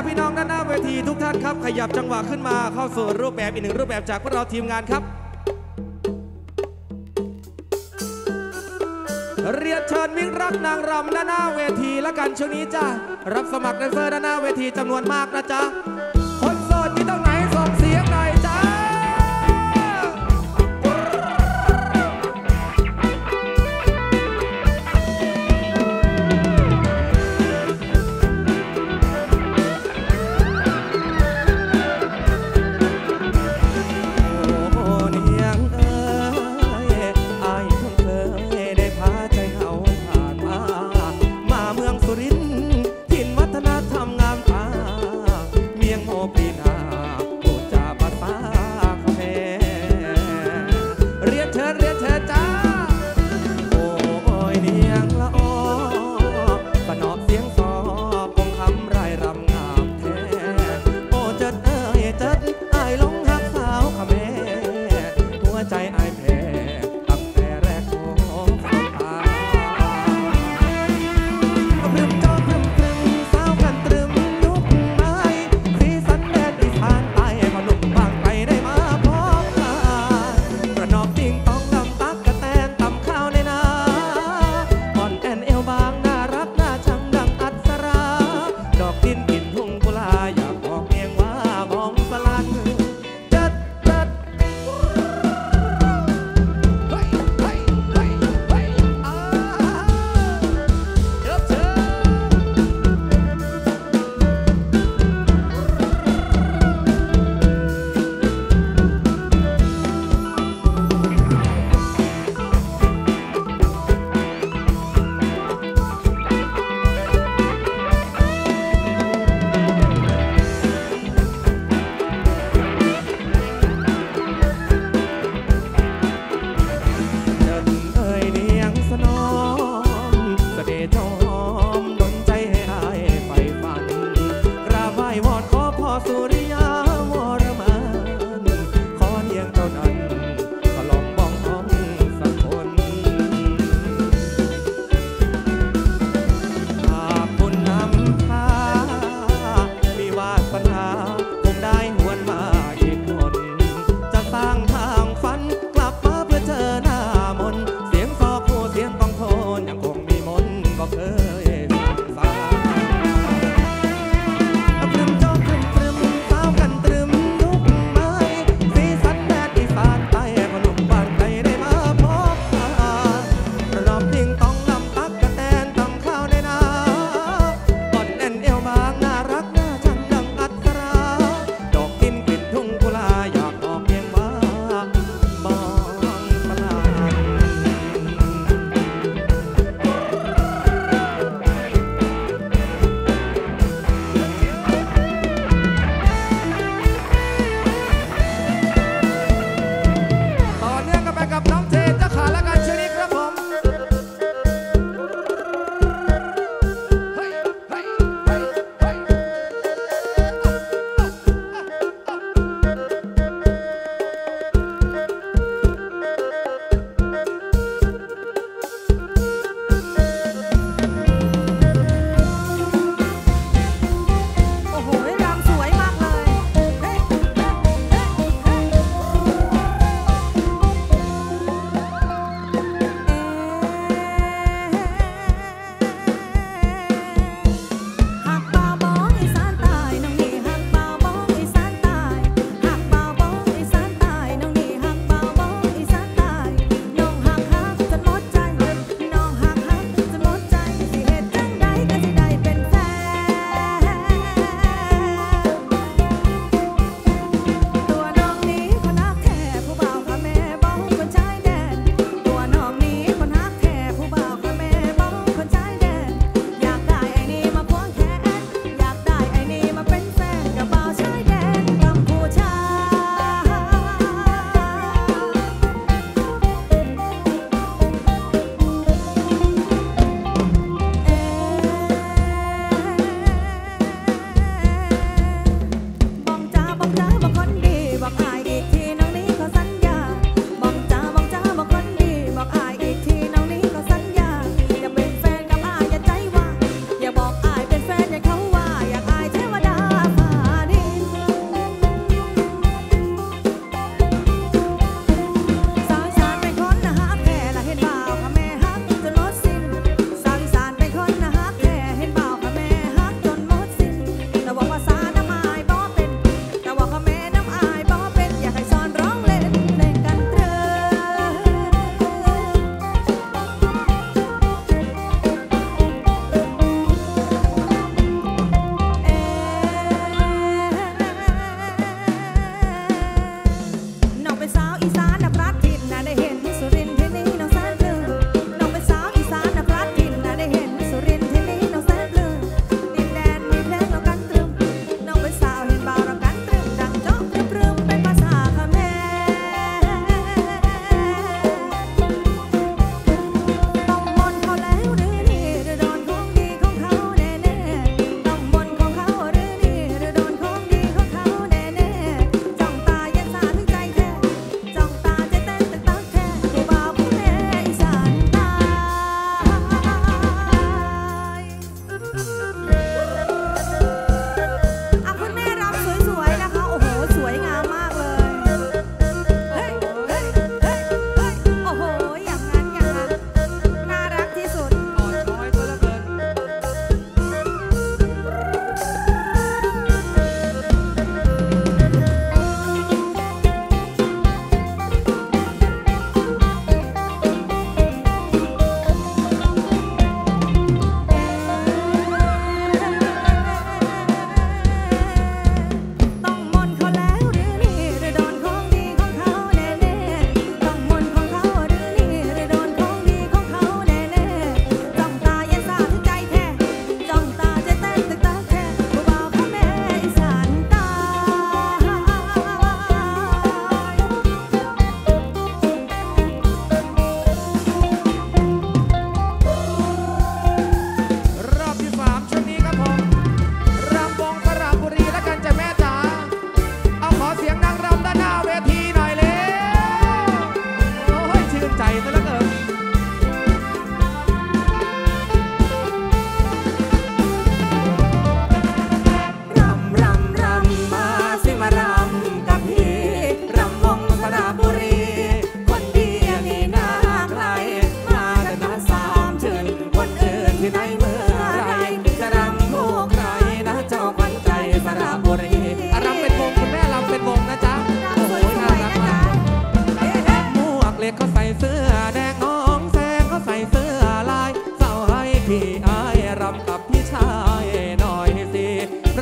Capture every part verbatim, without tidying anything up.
พี่น้องด้านหน้าเวทีทุกท่านครับขยับจังหวะขึ้นมาเข้าสู่รูปแบบอีกหนึ่งรูปแบบจากพวกเราทีมงานครับเรียนเชิญมิตรรักนางรำด้านหน้าเวทีและกันช่วงนี้จ้ารับสมัครแดนเซอร์ด้านหน้าเวทีจำนวนมากนะจ๊ะคนโสดมีตรงไหนส่งเสียงหน่อยจ้าเ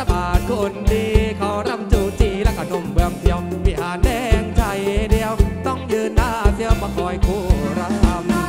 ระบาทคนดีเขารำจูจีและก็นมเบืองเดียววิหารแดงใจเดียวต้องยืนหน้าเสียวมาคอยคู่รำ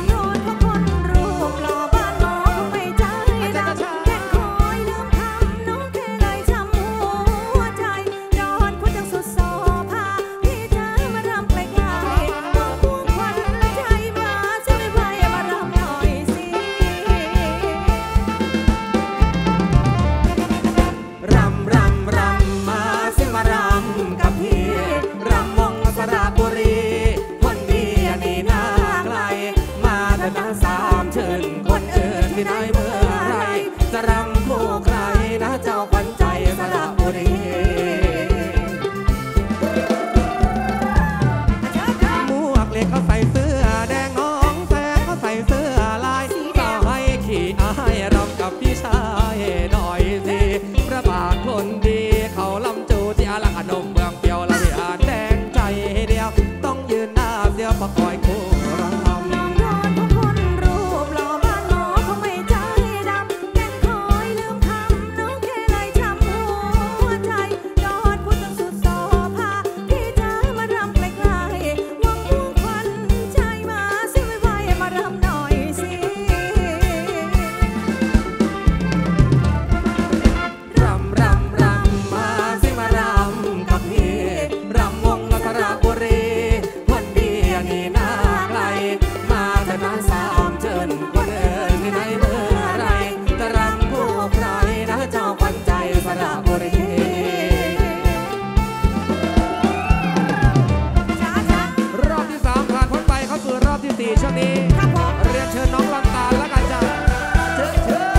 ช่วงนี้เรียนเชิญน้องลันตาแล้วกันจ้ะเชิญเชิญ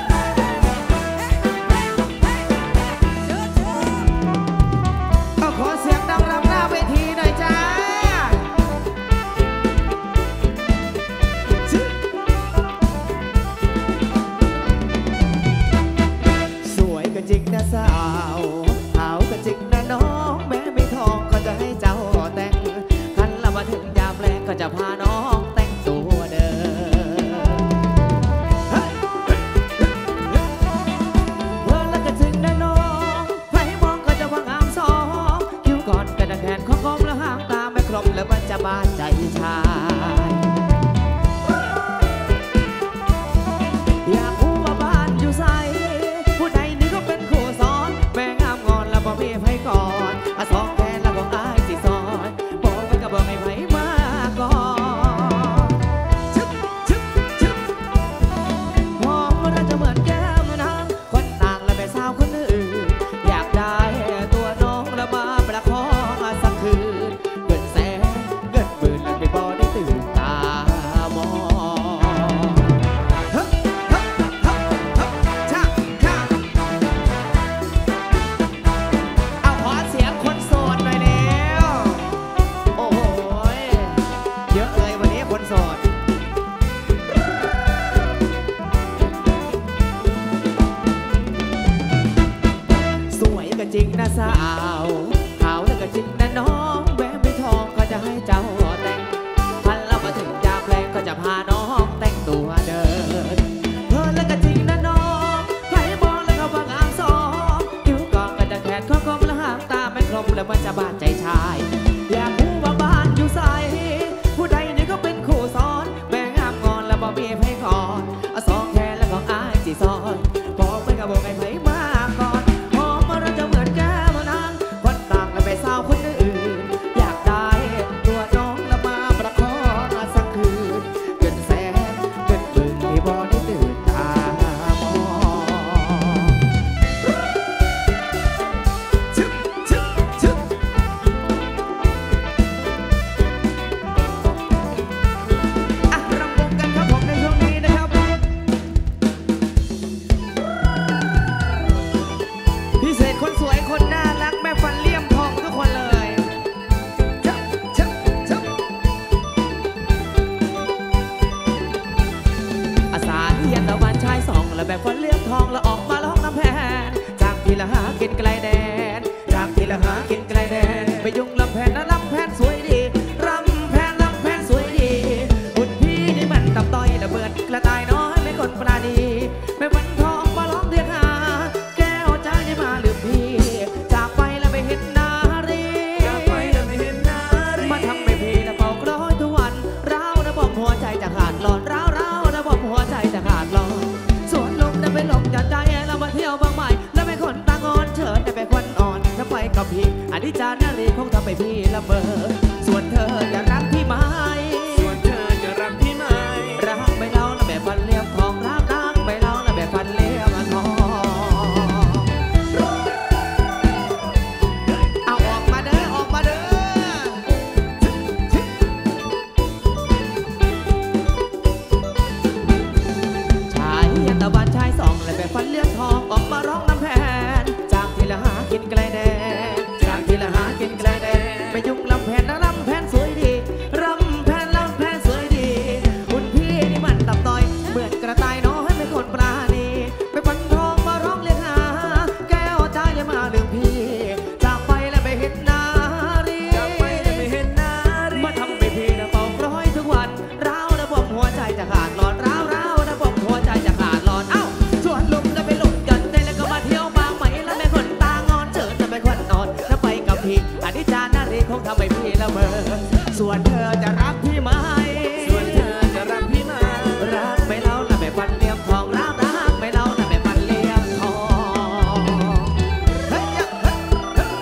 ก็ขอเสียงดังรำหน้าเวทีหน่อยจ้าสวยก็จริงนะสาวขาวก็จริงนะน้องแม้ไม่ทองก็จะให้เจ้าแต่งคันละมาถึงยามแรงก็จะพาน้องแล้วมันจะบาดใจชายอยากรู้ว่าบ้านอยู่ใส่ผู้ใดนี่ก็เป็นคู่สอนแม่งามงอนแล้วบ่มีไผก่อนอาสองแกนแล้วก็อายสิสอนบอกมันก็บอกให้ไผมาก่อนชึบชึบชึบมองว่าเราจะเหมือนแก้มนางคนต่างและแม่สาวคนอื่นอยากได้ตัวน้องแล้วมาประคองสักคืนจริงนะสาวขาวแล้วก็จริงนะน้องแหวนไม่ทองก็จะให้เจ้าแต่งพันแล้วมาถึงยามแรงก็จะพาน้องแต่งตัวเดินเพิ่นแล้วก็จริงนะน้องใครมองแล้วก็บางอามสองคิ้วกองก็จะแขนข้อคมและหางตาไม่คมแล้วมันจะบาดใจชายอยากรู้ว่าบ้านอยู่ใส่ผู้ใดนี่ก็เป็นคู่ซ้อนแม่งามงอนแล้วบ่มีไผก่อนสองแขนแล้วก็อายจีซ้อนบอกไม่กับบอกไอ้ไผมาก่อนสาวคนอื่นอยากได้ตัวน้องแล้วมาประคองสักคืนเกินแสนเกินหมื่นที่บ่ได้ตื่นตามองชึบชึบชึบอ่ะรำวงกันครับผมในช่วงนี้นะครับพิเศษคนสวยคนน่ารักแม่ฟันเลี่ยมคนเลยชับชับชับอาสาเทียนตะวันชายสองแล้วแบบฟันเลี้ยงทองแล้วออกมาร้องน้ำแพนจากที่ละหากินไกลแดนจากที่ละหากินไกลแดนไปยุ่งลำแพนนะลำแพนสวยดีรำแพนลำแพนสวยดีหุ่นพี่นี่มันตับต้อยระเบิดกระต่ายน้อยไม่คนปราณีไม่วันทองมาร้องเรียกหาแก้วใจมาหรือำให้พี่ละเมอส่วนเธอจะรักพี่ไหมส่วนเธอจะรักพี่ไหมรักไม่เล่านะแบบฟันเลี้ยมทองรักรักไม่เล่านะแบบฟันเลี้ยมทองเอาออกมาเด้อออกมาเด้อชายตะวันชายส่องและแบบฟันเลี้ยมทองออกมาร้องน้ำแพนจากที่ละหากินไกลแดนจากที่ละหากินไกลแดนไปยุ่งลำแพนนะลำแพนสวยดีรำแพนลำแพนสวยดีคุณพี่นี่มันตับต่อยเหมือนกระต่ายน้อยเป็นคนปราณีไปฟันทองมาร้องเรียกหาแก้วใจอย่ามาลืมพี่จากไปแล้วไปเห็นนารีจากไปแล้วไปเห็นนารีมาทำไปพี่นะเป่าร้อยทุกวันร้าวนะบอกหัวใจจะขาดหลอดร้าวร้าวนะบอกหัวใจจะขาดหลอดเอ้าชวนลุมแล้วไปลุมกันได้แล้วก็มาเที่ยวบางไหมแล้วไม่คนตางอนเชิญจะไปคนนอนแล้วไปกับพี่อนิจจานารีคงทำให้พี่ละเมอส่วนเธอจะรักพี่ไหมส่วนเธอจะรักพี่ไหมรักไม่เล่านะแบบฟันเลี้ยมทองรักรักไม่เล่านะแบบฟันเลี้ยมทองเฮ้ยเฮ้ยเฮ้ย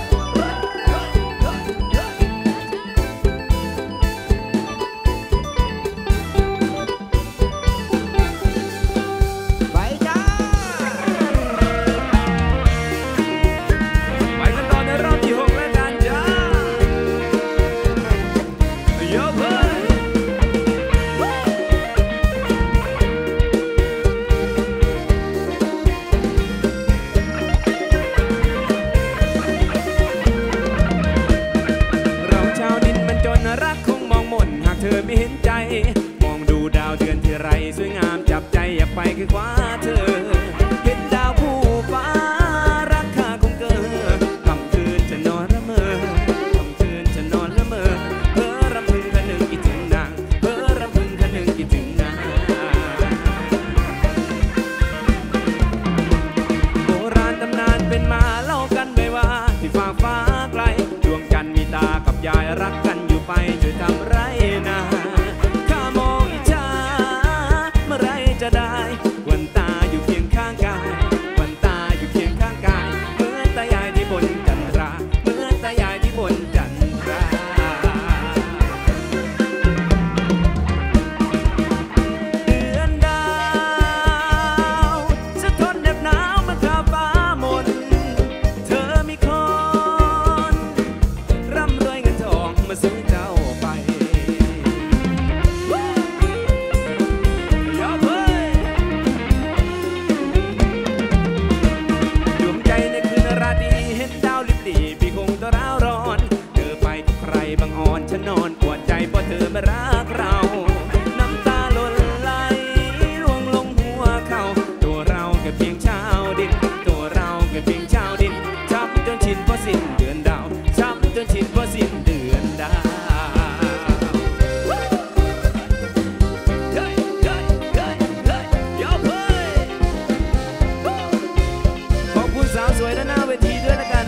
ไปจ้าไปกันต่อในรอบที่หกแล้วกันจ้าโยเพิ่นเราชาวดินมันจนรักคงมองหม่นหากเธอไม่เห็นใจมองดูดาวเดือนที่ไรสวยงามจับใจอยากไปคือคว้าเธอเห็นดาวผู้ฟ้ารักค่าคงเกินคำคืนฉันนอนละเมอคำคืนฉันนอนละเมอเพ้อรำพึงคะนึงคิดถึงนางเพ้อรำพึงคะนึงคิดถึงนางโบราณตำนานเป็นมาเล่ากันไว้ว่าที่ฟ้าฟ้าไกลดวงจันทร์มีตากับยายรักกันอยู่ไปช่วยทำไรนาข้ามองอิจฉาเมื่อไรจะได้วันตาอยู่เคียงข้างกายวันตาอยู่เคียงข้างกายเหมือนตายายที่บนจันทราเหมือนตายายที่บนจันทราเดือนดาวสะท้อนเหน็บหนาวเมื่อข้าฟ้ามนเธอมีคนร่ำรวยเงินทองมาซื้อเจ้าไปยอมเฮ้ยดวงใจในคืนราตรีเห็นดาวลิบหลีพี่คงต้องร้าวร้อนเธอไปกับใครบางอ่อนฉันนอนปวดใจเพราะเธอไม่รักเราน้ำตาหล่นไหลร่วงลงหัวเขาตัวเราแค่เพียงชาวดินตัวเราแค่เพียงชาวดินช้ำจนชินเพราะสิ้นเดือนดาวช้ำจนชินเพราะสิ้นเดือนดาวเฮ้ยเฮ้ยเฮ้ยเฮ้ยยอมเฮ้ยขอบคุณสาวสวยด้านหน้าเวทีด้วยนะกัน